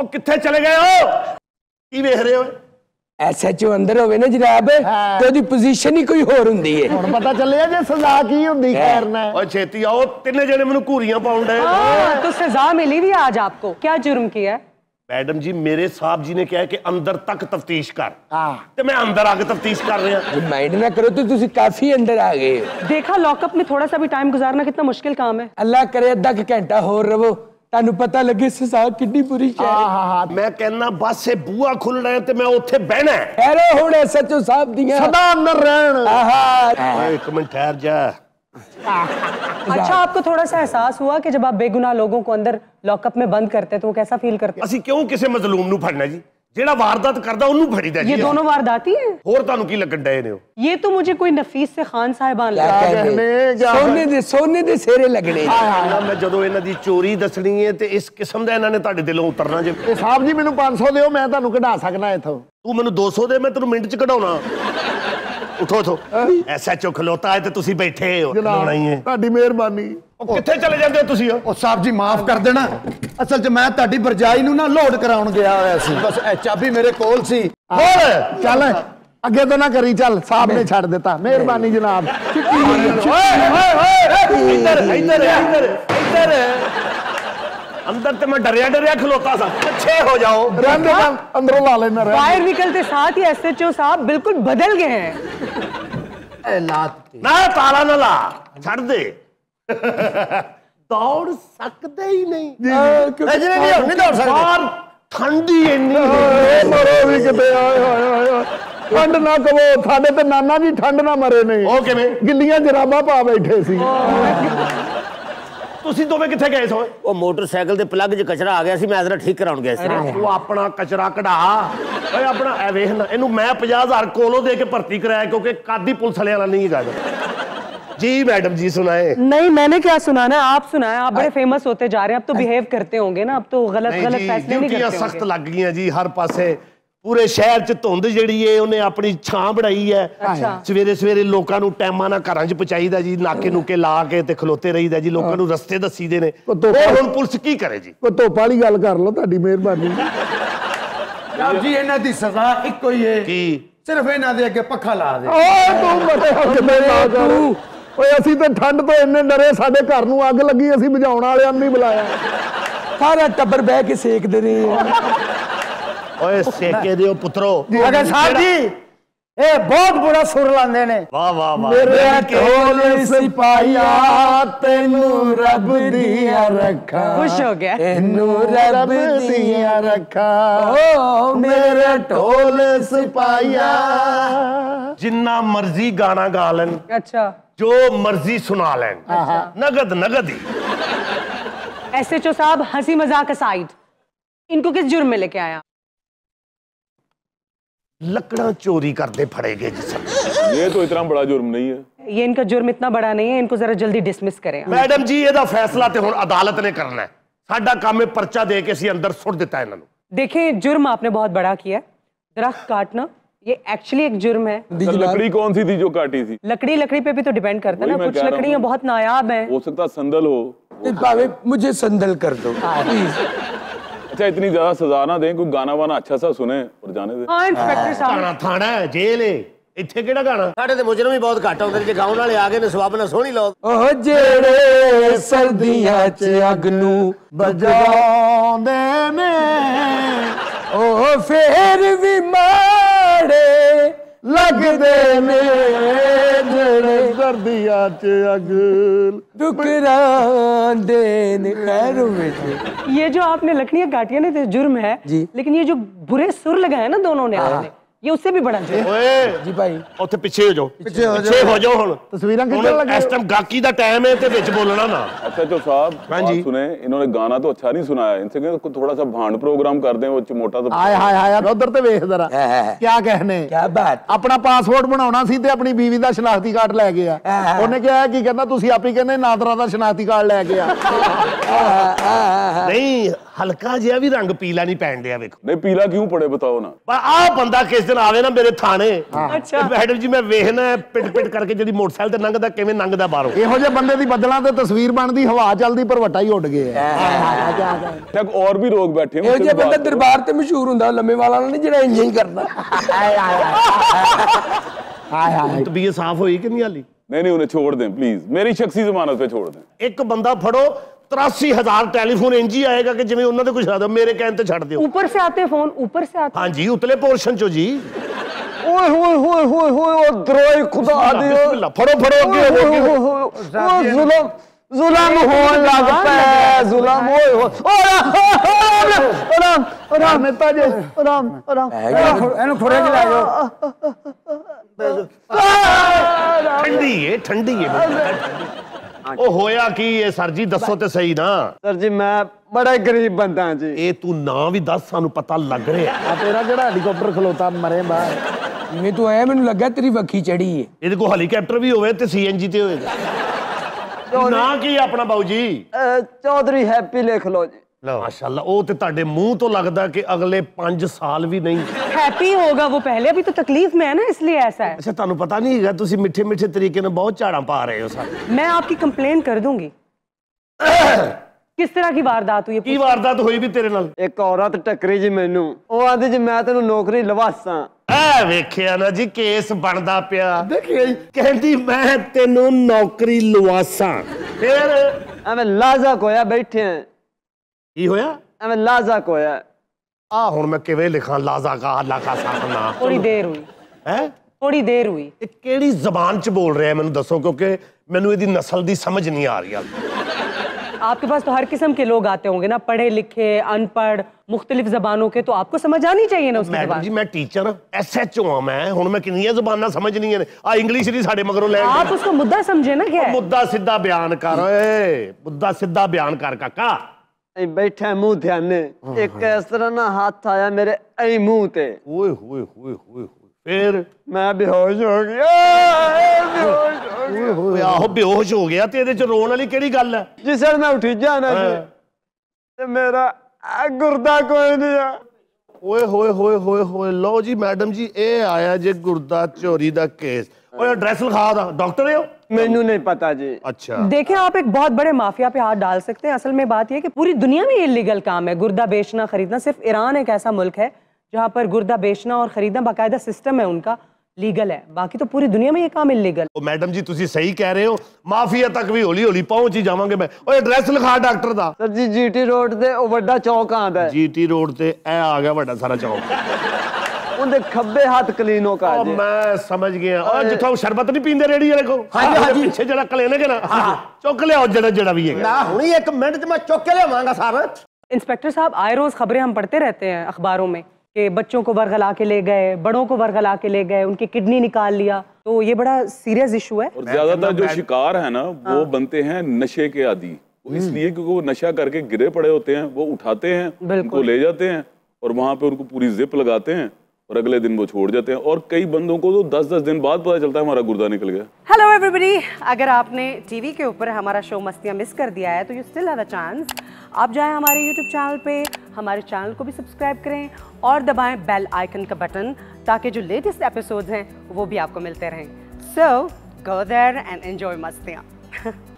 ਉਹ ਕਿੱਥੇ ਚਲੇ ਗਏ ਹੋ? ਕੀ ਵੇਖ ਰਹੇ ਹੋ? SHO अंदर होवे ना जनाब तो दी पोजीशन ही कोई होर हुंदी है। हुण पता चलिया जे सजा की हुंदी खैर ना। ओए छेती आओ, तिन्ने जने मेनू घूरियां पाउण डे। तो सजा मिली भी आज आपको? क्या जुर्म किया है? मैडम जी मेरे साहब जी ने कहा कि अंदर तक तफ्तीश कर, ते मैं अंदर आके तफ्तीश कर रहा। माइंड ना करो तो तुसी काफी अंदर आ गए। देखा लॉकअप में थोड़ा सा भी टाइम गुजारना कितना मुश्किल काम है। अल्लाह करे अद्धा घंटा होर रहो तानू पता लगे सजा कितनी बुरी है। मैं कहना बस ये बूहा खुल रहा है ते मैं उत्थे बहना है। अरे हुण SHO साहब दियां सदा अंदर रहन। एक मिनट ठहर जा। अच्छा आपको थोड़ा सा एहसास हुआ कि जब आप बेगुनाह लोगों को अंदर लॉकअप में बंद करते तो वो कैसा फील करते? ਅਸੀਂ ਕਿਉਂ ਕਿਸੇ ਮਜ਼ਲੂਮ ਨੂੰ ਫੜਨਾ ਜੀ? ਜਿਹੜਾ ਵਾਰਦਾਤ करदा ਉਹਨੂੰ ਫੜੀਦਾ जी। ये दोनों वारदाती हैं। ਹੋਰ ਤੁਹਾਨੂੰ ਕੀ ਲੱਗਣ ਡਏ ਨੇ ਹੋ? ये तो मुझे कोई नफीस से खान साहिबान लग रहा है। सोने दे सेरे लगने। मैं ਜਦੋਂ ਇਹਨਾਂ ਦੀ ਚੋਰੀ ਦੱਸਣੀ ਹੈ ਤੇ ਇਸ ਕਿਸਮ ਦਾ ਇਹਨਾਂ ਨੇ ਤੁਹਾਡੇ ਦਿਲੋਂ ਉਤਰਨਾ ਜੇ। ਇਹ ਸਾਹਿਬ ਜੀ ਮੈਨੂੰ 500 ਦਿਓ ਮੈਂ ਤੁਹਾਨੂੰ ਕਢਾ ਸਕਣਾ ਇਥੋਂ। ਤੂੰ ਮੈਨੂੰ 200 ਦੇ, ਮੈਂ ਤੈਨੂੰ ਮਿੰਟ ਚ ਕਢਾਉਣਾ। उठो उठो। SHO खलोता है तो तुसी बैठे हो। ਤੁਹਾਡੀ ਮਿਹਰਬਾਨੀ। कित्थे चले जांदे हो तुसी? ਉਹ ਸਾਹਿਬ ਜੀ ਮਾਫ ਕਰ ਦੇਣਾ, ਅਸਲ 'ਚ ਮੈਂ ਤੁਹਾਡੀ ਬਰਜਾਈ ਨੂੰ ਨਾ ਲੋਡ ਕਰਾਉਣ ਗਿਆ ਹੋਇਆ ਸੀ, ਬਸ ਇਹ ਚਾਬੀ ਮੇਰੇ ਕੋਲ ਸੀ। ਹੋਰ ਚੱਲ ਅੱਗੇ ਤੋਂ ਨਾ ਕਰੀ, ਚੱਲ ਸਾਹਿਬ ਨੇ ਛੱਡ ਦਿੱਤਾ। ਮਿਹਰਬਾਨੀ ਜਨਾਬ। इधर इधर इधर इधर अंदर ते मैं डरिया डरिया खलोता सा। पीछे हो जाओ। अंदरों ला लेना। बाहर निकलते साथ ही SHO साहब बिल्कुल बदल गए हैं। ना ताला ना ला, छड़ दे। दौड़ सकते ही नहीं। नहीं दौड़ सकते। बाहर ठंडी इन्नी मरो भी किते। ठंड ना कहो, साडे ते नाना जी ठंड ना मरे ने। ओ किवें? गिल्लियां जराबां पा बैठे सी। ਤੁਸੀਂ ਦੋਵੇਂ ਕਿੱਥੇ ਗਏ ਸੋ? ਉਹ ਮੋਟਰਸਾਈਕਲ ਦੇ ਪਲੱਗ 'ਚ ਕਚਰਾ ਆ ਗਿਆ ਸੀ, ਮੈਂ ਜ਼ਰਾ ਠੀਕ ਕਰਾਉਣ ਗਿਆ ਸੀ। ਤੂੰ ਆਪਣਾ ਕਚਰਾ ਕਢਾ। ਓਏ ਆਪਣਾ ਐ ਵੇਖ ਨਾ, ਇਹਨੂੰ ਮੈਂ 50,000 ਕੋਲੋਂ ਦੇ ਕੇ ਭਰਤੀ ਕਰਾਇਆ ਕਿਉਂਕਿ ਕਾਦੀ ਪੁਲਿਸ वाले वाला नहीं है। जी मैडम जी सुनाए। नहीं मैंने क्या सुनाना है, आप सुनाए। आप बड़े फेमस होते जा रहे हैं, अब तो बिहेव करते होंगे ना, अब तो गलत गलत फैसले नहीं करते होंगे। सख्त लग गई जी हर पासे। पूरे शहर च धुंध जिहड़ी है उन्हें अपनी छां बनाई है। सवेरे सवेरे लोकां नूं टाइमां नाल घरां च पहुंचाईदा जी, नाके नूके ला के ते खलोते रहीदा जी, लोकां नूं रस्ते दसीदे ने। हुण पुलिस की करे जी? कोई धुप्प वाली गल कर लो, तुहाडी मिहरबानी। जनाब जी इन्हां दी सजा इक्को ही है की सिर्फ इन्हां दे अगे पक्खा ला दे। ਓਏ ਤੂੰ ਬੜੇ ਕਿਵੇਂ ਨਾ ਕਰ। ਓਏ ਅਸੀਂ ਤੇ ਠੰਡ ਤੋਂ ਇੰਨੇ ਡਰੇ, ਸਾਡੇ ਘਰ ਨੂੰ ਅੱਗ ਲੱਗੀ, ਅਸੀਂ ਬੁਝਾਉਣ ਵਾਲਿਆਂ ਨੂੰ ਨਹੀਂ ਬੁਲਾਇਆ। सारा टब्बर बह के सेकदे रहे। ओए सेके दियो पुत्रो। अगर साहब जी ए बहुत बुरा सुर लांदे ने। वाह वाह वाह। मेरे ढोल सिपाहिया तेनू रब दिया रखा। खुश हो गया। तेनू रब दिया रखा। ओ मेरे ढोल सिपाहिया। जिन्ना मर्जी गाना गा लेन, अच्छा जो मर्जी सुना लेन, नगद नगद ही। SHO साहब हंसी मजाक असाइड, इनको किस जुर्म में लेके आया? लकड़ा चोरी करते फड़े गए जी। ये तो इतना बड़ा जुर्म नहीं है। ये इनका जुर्म इतना बड़ा नहीं है, इनको जरा जल्दी डिसमिस करें। मैडम जी ਇਹਦਾ फैसला ਤੇ ਹੁਣ अदालत ने करना है। साडा काम है पर्चा दे के ਅਸੀਂ अंदर सुट दिता है इन्हां नूं। देखिए जुर्म आपने बहुत बड़ा किया है, दरख्त काटना ये एक्चुअली एक जुर्म है। तो लकड़ी कौन सी थी जो काटी थी? लकड़ी पे भी तो डिपेंड करता है ना, कुछ लकड़ियां बहुत नायाब हैं। हो सकता संदल हो। भावे मुझे संदल कर दो प्लीज। अच्छा इतनी ज्यादा सजा ना दें, कोई गाना वाना अच्छा सा सुने और जाने दे। हाँ इंस्पेक्टर साहब। गाना थाना है, जेल है, ਇੱਥੇ ਕਿਹੜਾ ਗਾਣਾ? ਸਾਡੇ ਤੇ ਮੁਜਰਮ ਹੀ ਬਹੁਤ ਘੱਟ ਆਉਂਦੇ ਨੇ, ਜੇ ਗਾਉਣ ਵਾਲੇ ਆ ਗਏ ਨੇ ਸਵਾਬ ਨਾਲ ਸੋਹਣੀ ਲੋ। ਉਹ ਜਿਹੜੇ ਸਰਦੀਆਂ 'ਚ ਅੱਗ ਨੂੰ ਬੁਝਾਉਂਦੇ ਨੇ ਉਹ ਫੇਰ ਵੀ ਮਾੜੇ ਲੱਗਦੇ ਨੇ, ਜਿਹੜੇ ਸਰਦੀਆਂ 'ਚ ਅੱਗ ठुकरांदे ने। खैर बेटे ये जो आपने लकड़ियां काटी है ना तो जुर्म है जी, लेकिन ये जो बुरे सुर लगाए ना दोनों ने आपने, ये उससे भी बड़ा जुर्म। ਓਏ जी भाई ਉੱਥੇ ਪਿੱਛੇ ਹੋ ਜਾਓ, ਪਿੱਛੇ ਹੋ ਜਾਓ। ਹੁਣ ਤਸਵੀਰਾਂ ਖਿੱਚਣ ਲੱਗੇ। ਇਸ ਟਾਈਮ ਗਾਕੀ ਦਾ ਟਾਈਮ है ਤੇ ਵਿੱਚ ਬੋਲਣਾ ना। SHO साहब हाँ जी। बात सुने, इन्होंने गाना तो अच्छा नहीं सुनाया, इनसे कहें थोड़ा सा भांड प्रोग्राम कर दें, वो मोटा तो। हाय हाय हाय उधर ते वेख जरा क्या कहने। क्या बात। अपना पासपोर्ट बनाउणा सी ते अपनी बीवी दा शनाख्ती कार्ड लै गया। ਉਹਨੇ ਕਿਹਾ ਕੀ ਕਹਿੰਦਾ ਤੁਸੀਂ ਆਪ ਹੀ ਕਹਿੰਦੇ ਨਾਦਰਾ ਦਾ ਸ਼ਨਾਖਤੀ ਕਾਰਡ ਲੈ ਕੇ ਆ। नहीं ਹਲਕਾ ਜਿਹਾ ਵੀ ਰੰਗ ਪੀਲਾ ਨਹੀਂ ਪੈਣ ਡਿਆ ਵੇਖੋ। नहीं पीला क्यों पड़े बताओ ना। ਪਰ ਆਹ ਬੰਦਾ ਕਿਸ ਦਿਨ ਆਵੇ ਨਾ ਮੇਰੇ ਥਾਣੇ, ਅੱਛਾ। ਮੈਡਮ ਜੀ ਮੈਂ ਵੇਖਣਾ ਪਿਟ ਪਿਟ ਕਰਕੇ ਜਿਹੜੀ ਮੋਟਰਸਾਈਕਲ ਤੇ ਲੰਘਦਾ ਕਿਵੇਂ ਲੰਘਦਾ ਬਾਹਰੋਂ। ਇਹੋ ਜਿਹੇ ਬੰਦੇ ਦੀ ਬੱਦਲਾਂ ਤੇ ਤਸਵੀਰ ਬਣਦੀ, ਹਵਾ ਚੱਲਦੀ ਪਰ ਵੱਟਾ ਹੀ ਉੱਡ ਗਿਆ। तक और भी लोग बैठे हैं ਇਹੋ मुझसे ਜਿਹਾ बात ਬੰਦਾ करो। ਦਰਬਾਰ ਤੇ ਮਸ਼ਹੂਰ ਹੁੰਦਾ, ਲੰਮੇ ਵਾਲਾ ਨਹੀਂ ਜਿਹੜਾ ਇੰਜ ਹੀ ਕਰਦਾ। ਤਬੀਅਤ ਸਾਫ਼ ਹੋਈ ਕਿ ਨਹੀਂ ਹਾਲੀ? नहीं उन्हें छोड़ दें प्लीज, मेरी शख्सी जमानत पे छोड़ दें। ਇੱਕ ਬੰਦਾ ਫੜੋ 83,000 ਟੈਲੀਫੋਨ ਇੰਜ ਹੀ ਆਏਗਾ ਕਿ ਜਿਵੇਂ ਉਹਨਾਂ ਦੇ ਕੁਝ ਆਦਾ, ਮੇਰੇ ਕਹਿਣ ਤੇ ਛੱਡ ਦਿਓ। ऊपर से आते फोन, ऊपर से आते। ਹਾਂਜੀ ਉਤਲੇ ਪੋਰਸ਼ਨ ਚੋਂ ਜੀ। ਓਏ ਹੋਏ ਹੋਏ ਹੋਏ ਹੋਏ ਉਹ ਦਰੋਈ ਖੁਦਾ ਦਿਓ। ਬਿਸਮਿਲ੍ਲਾ, ਫੜੋ ਫੜੋ ਅੱਗੇ ਹੋ ਉਹ ਜ਼ੁਲਮ ਹੋਣ ਲੱਗ ਪਿਆ, ਜ਼ੁਲਮ ਹੋਏ ਆਰਾਮ ਨੇਤਾ ਜੀ, ਆਰਾਮ ਇਹਨੂੰ ਖੁਰੇ ਚ ਲੈ ਜਾਓ। ਠੰਡੀ ਏ ਠੰਡੀ ਏ। ਉਹ ਹੋਇਆ ਕੀ ਏ ਸਰ ਜੀ, ਦੱਸੋ ਤੇ ਸਹੀ ਨਾ। ਸਰ ਜੀ ਮੈਂ ਬੜਾ ਗਰੀਬ ਬੰਦਾ ਜੀ। ਇਹ ਤੂੰ ਨਾਂ ਵੀ ਦੱਸ, ਸਾਨੂੰ ਪਤਾ ਲੱਗ ਰਿਹਾ। ਆ ਤੇਰਾ ਜਿਹੜਾ ਹੈਲੀਕਾਪਟਰ ਖਲੋਤਾ ਮਰੇ ਬਾਹਰ। ਜਿਵੇਂ ਤੂੰ ਐ ਮੈਨੂੰ ਲੱਗਾ ਤੇਰੀ ਵੱਖੀ ਚੜੀ ਏ। ਇਹਦੇ ਕੋਲ ਹੈਲੀਕਾਪਟਰ ਵੀ ਹੋਵੇ ਤੇ ਸੀਐਨਜੀ ਤੇ ਹੋਏਗਾ। ਨਾਂ ਕੀ ਆਪਣਾ ਬਾਊ ਜੀ? ਚੌਧਰੀ ਹੈਪੀ ਲਿਖ ਲਓ ਜੀ। माशाल्लाह, ਉਹ ਤੇ ਤੁਹਾਡੇ ਮੂੰਹ ਤੋਂ ਲੱਗਦਾ ਕਿ ਅਗਲੇ 5 ਸਾਲ ਵੀ ਨਹੀਂ। हैप्पी होगा वो पहले, अभी तो तकलीफ में है ना, इसलिए ऐसा है। ਅੱਛਾ ਤੁਹਾਨੂੰ ਪਤਾ ਨਹੀਂ ਹੈਗਾ, ਤੁਸੀਂ ਮਿੱਠੇ ਮਿੱਠੇ ਤਰੀਕੇ ਨਾਲ ਬਹੁਤ ਝਾੜਾਂ ਪਾ ਰਹੇ ਹੋ ਸਰ। मैं आपकी कंप्लेन कर दूंगी। किस तरह की वारदात हुई है? ਕੀ ਵਾਰਦਾਤ ਹੋਈ ਵੀ ਤੇਰੇ ਨਾਲ? ਇੱਕ ਔਰਤ ਟੱਕਰੀ ਜੀ ਮੈਨੂੰ, ਉਹ ਆਂਦੀ ਜੀ ਮੈਂ ਤੈਨੂੰ ਨੌਕਰੀ ਲਵਾਸਾਂ। ਐ ਵੇਖਿਆ ਨਾ ਜੀ, ਕੇਸ ਬਣਦਾ ਪਿਆ। ਦੇਖਿਆ ਜੀ, ਕਹਿੰਦੀ ਮੈਂ ਤੈਨੂੰ ਨੌਕਰੀ ਲਵਾਸਾਂ। ਫਿਰ ਐਵੇਂ ਲਾਜ਼ਕ ਹੋਇਆ ਬੈਠੇ ਆਂ। ਕੀ ਹੋਇਆ? ਐਵੇਂ ਲਾਜ਼ਕ ਹੋਇਆ। ਆ ਹੁਣ ਮੈਂ ਕਿਵੇਂ ਲਿਖਾਂ ਲਾਜ਼ਾ ਕਾ ਅੱਲਾ ਕਾ ਸਾਖਨਾ? थोड़ी देर हुई, ਹੈ थोड़ी देर हुई। ਇਹ ਕਿਹੜੀ ਜ਼ਬਾਨ ਚ ਬੋਲ ਰਿਹਾ ਮੈਨੂੰ ਦੱਸੋ, ਕਿਉਂਕਿ ਮੈਨੂੰ ਇਹਦੀ ਨਸਲ ਦੀ ਸਮਝ ਨਹੀਂ ਆ ਰਹੀ। आपके पास तो हर किस्म के लोग आते होंगे ना, पढ़े लिखे अनपढ़ मुख्तलिफ जबानों के, तो आपको समझ आनी चाहिए ना उसकी मैडम जबान। जी मैं टीचर SHO हाँ मैं, हुण मैं कितनी ज़बानां समझनियां ने। आ इंग्लिश नहीं साडे मगरों लैण दी। आप उसको मुद्दा समझे ना, क्या है? मुद्दा सीधा बयान कर, ओए मुद्दा सीधा बयान कर काका। ਐਂ ਬੈਠਾ ਮੂੰਹ ਧਿਆਨੇ, ਇੱਕ ਇਸ ਤਰ੍ਹਾਂ ਨਾ ਹੱਥ ਆਇਆ ਮੇਰੇ ਐਂ ਮੂੰਹ ਤੇ। ओए होए होए होए फिर ਮੈਂ ਬੇਹੋਸ਼ ਹੋ ਗਿਆ। ਬੇਹੋਸ਼ ਹੋ ਗਿਆ। ओए आहो बेहोश हो गया ते ਇਹਦੇ ਚ ਰੋਣ ਵਾਲੀ ਕਿਹੜੀ ਗੱਲ ਹੈ? ਜਿਸ ਵੇਲੇ ਮੈਂ ਉੱਠੀ ਜਾਣਾ ਜੀ ਤੇ ਮੇਰਾ ਗੁਰਦਾ ਕੋਈ ਨਹੀਂ ਆ। ओए होए होए होए होए लो जी मैडम जी, ਇਹ ਆਇਆ ਜੇ ਗੁਰਦਾ ਚੋਰੀ ਦਾ ਕੇਸ। ओए एड्रेस लिखा दा, डॉक्टर है हो? ਮੈਨੂੰ नहीं पता जी। अच्छा देखें, आप एक बहुत बड़े माफिया पे हाथ डाल सकते हैं। असल में बात यह है कि पूरी दुनिया में ये इलीगल काम है, गुर्दा बेचना खरीदना। सिर्फ ईरान एक ऐसा मुल्क है जहाँ पर गुर्दा बेचना और खरीदना बाकायदा सिस्टम है उनका, लीगल है। बाकी तो पूरी दुनिया में ये काम इलीगल। मैडम जी तुसी सही कह रहे हो, माफिया तक भी हौली हौली पहुंच ही जावांगे मैं। ओए एड्रेस लिखा डॉक्टर दा। सर जी GT रोड ते ਉਹ ਵੱਡਾ ਚੌਕ ਆਂਦਾ ਹੈ। GT रोड ਤੇ ਇਹ ਆ ਗਿਆ ਵੱਡਾ ਸਾਰਾ ਚੌਕ। ਉਹਦੇ ਖੱਬੇ ਹੱਥ ਕਲੀਨੋ ਕਾ ਉਹ ਜੀ। ਮੈਂ ਸਮਝ ਗਿਆ। ਉਹ ਜਿੱਥੋਂ ਸ਼ਰਬਤ ਨਹੀਂ ਪੀਂਦੇ ਰੇੜੀ ਵਾਲੇ ਕੋ, ਹਾਂਜੀ ਪਿੱਛੇ ਜਿਹੜਾ ਕਲੀਨਿਕ ਹੈ ਨਾ, ਚੁੱਕ ਲਿਆਓ ਜਿਹੜਾ ਵੀ ਹੈਗਾ। ਨਾ ਹੁਣੀ 1 ਮਿੰਟ ਚ ਮੈਂ ਚੁੱਕ ਕੇ ਲਿਆਵਾਂਗਾ ਸਰ। इंस्पेक्टर साहब, आए रोज खबरें हम पढ़ते रहते हैं अखबारों में कि बच्चों को वरगला के ले गए, बड़ों को वरगला के ले गए, उनकी किडनी निकाल लिया। तो ये बड़ा सीरियस इशू है। और ज्यादातर जो शिकार है ना वो बनते हैं नशे के आदी, वो इसलिए क्योंकि वो नशा करके गिरे पड़े होते हैं, वो उठाते हैं, उनको ले जाते हैं और वहां पे उनको पूरी जिप लगाते हैं और अगले दिन वो छोड़ जाते हैं। और कई बंदों को तो 10-10 दिन बाद पता चलता है हमारा गुर्दा निकल गया। हेलो एवरीबॉडी, अगर आपने टीवी के ऊपर हमारा शो मस्तियाँ मिस कर दिया है तो you still have a chance. आप जाएं हमारे यूट्यूब चैनल पे, हमारे चैनल को भी सब्सक्राइब करें और दबाएं बेल आइकन का बटन, ताकि जो लेटेस्ट एपिसोड्स हैं वो भी आपको मिलते रहें। So go there and enjoy मस्तियाँ।